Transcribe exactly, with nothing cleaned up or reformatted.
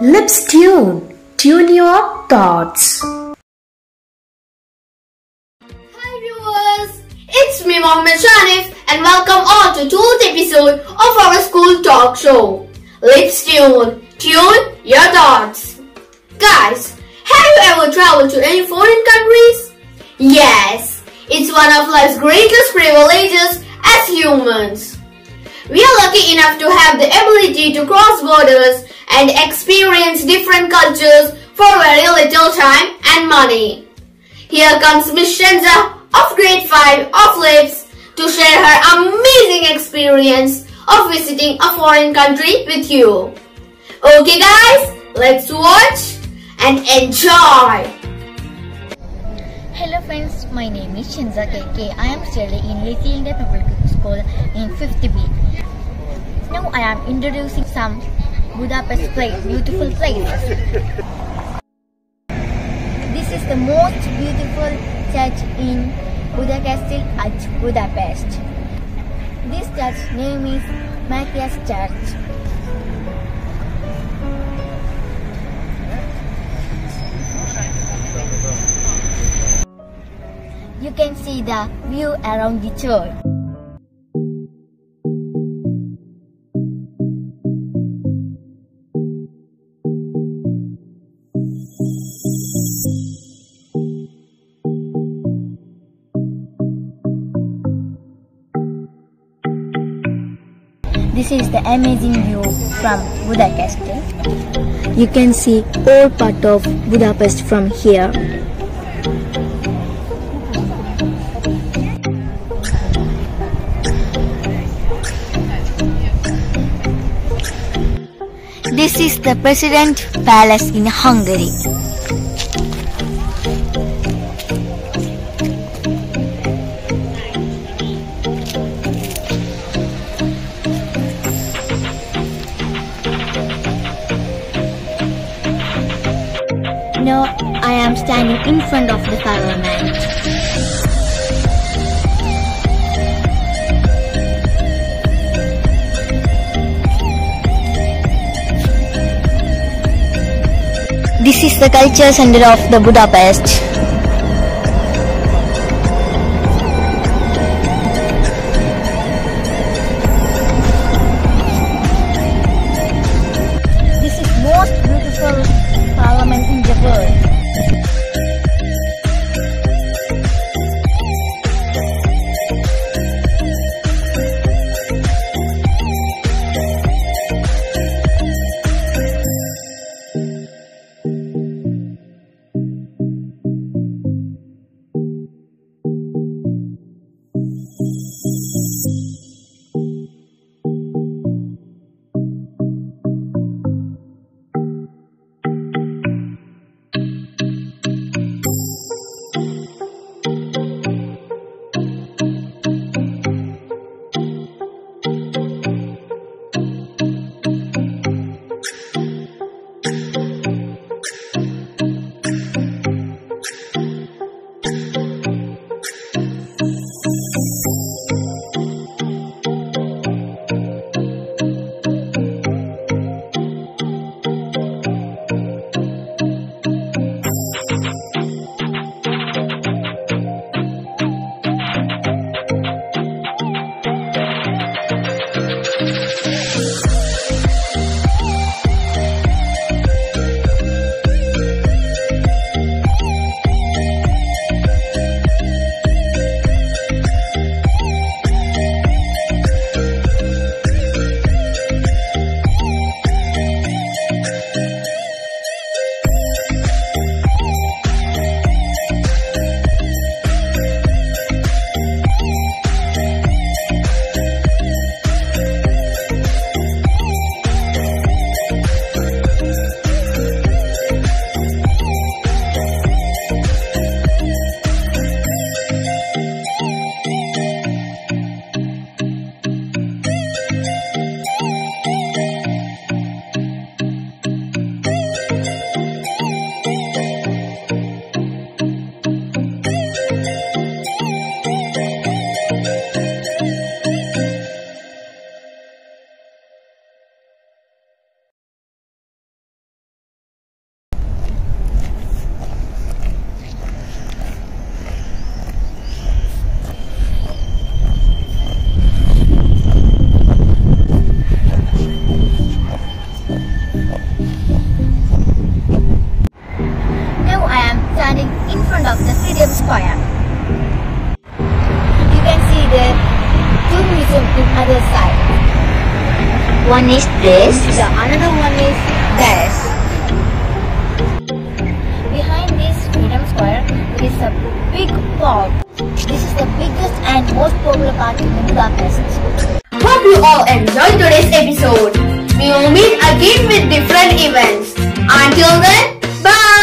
Lips tune. Tune your thoughts. Hi viewers, it's me Mohammed Shanif and welcome all to today's episode of our school talk show. Lips tune. Tune your thoughts. Guys, have you ever traveled to any foreign countries? Yes, it's one of life's greatest privileges as humans. We are lucky enough to have the ability to cross borders and experience different cultures for very little time and money. Here comes Miss Shenza of grade five of Lips to share her amazing experience of visiting a foreign country with you. Okay guys, let's watch and enjoy! Hello friends, my name is Shenza K K. I am studying in Little India Public School in fifth B. Now I am introducing some Budapest place, beautiful places. This is the most beautiful church in Budapest at Budapest. This church name is Matthias Church. You can see the view around the church. This is the amazing view from Budapest. You can see all part of Budapest from here. This is the President Palace in Hungary. Now I am standing in front of the parliament. This is the culture center of the Budapest. This is most beautiful parliament in the world. one is this. The another one is this. Behind this Freedom Square is a big park. This is the biggest and most popular park in Budapest. Hope you all enjoyed today's episode. We will meet again with different events. Until then, bye!